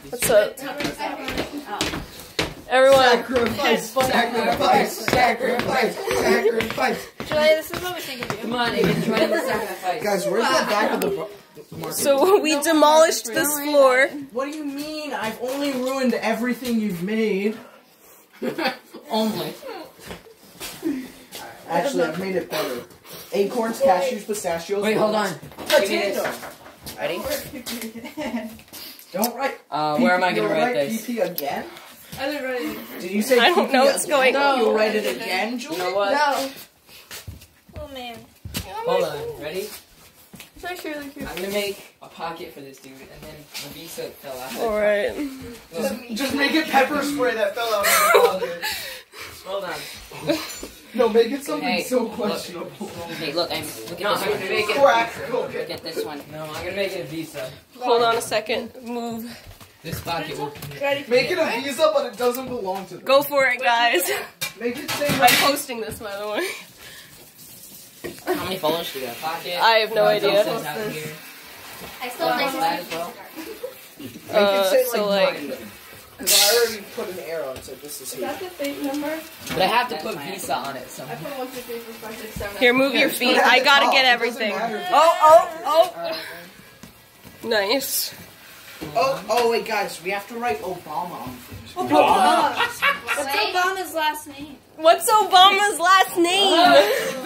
What's up? Everyone. Sacrifice, sacrifice, sacrifice, sacrifice. Julia, this is what we think of you. Come on, Aiden, join the sacrifice. Guys, where's the back of the market? So we demolished this floor. What do you mean? I've only ruined everything you've made. Only. Actually, I've made it better. Acorns, cashews, pistachios. Wait, hold on. Potatoes. Ready? Don't write. Where am I gonna You'll write this? PP again? I didn't write it. Did you say I don't PP know what's again? going on. You'll write it again, Julie? You know what? No. Oh man. Hold on. Ready? It's actually really cute. I'm gonna make a pocket for this dude, and then the visa fell out. Alright. Just make it pepper spray that fell out of the pocket. Hold on. No, make it something Hey, so look. questionable. Okay, look, look at this I'm one. gonna make it crack. Look at this one. No, I'm gonna make it a visa. Hold on a second. Move. This pocket will. Make it a visa, but it doesn't belong to them. Go for it, guys. Make it say I'm posting this, by the way. How many folders do you got? Pocket. I have no idea. Out here. I still That like as well. Make it say so like, because I already put an arrow and said this is here. the fake number? But I have to put visa on it somehow. I put 1, 2, 3, 4, 5, 6, 7. here, move your feet. I gotta get everything. Oh. Nice. Oh, wait, guys, we have to write Obama on things. What's Obama's last name? What's Obama's last name?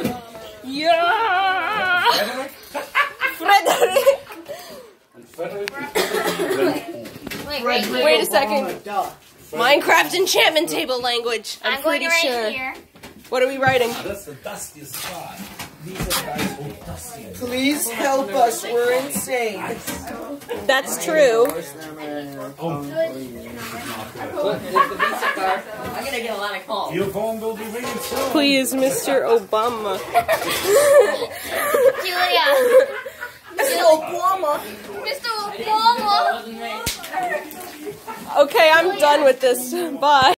Yeah. Frederick. Wait a second. Duh. Minecraft enchantment table language. I'm going pretty to write sure. here. What are we writing? That's the dustiest spot. These are guys who are dusty. Please help us, we're insane. That's true. Look, there's the visa card. I'm gonna get a lot of calls. Your phone will be ringing soon. Please, Mr. Obama. Julia. Mr. Obama. Mr. Obama. Okay, I'm done with this. Bye.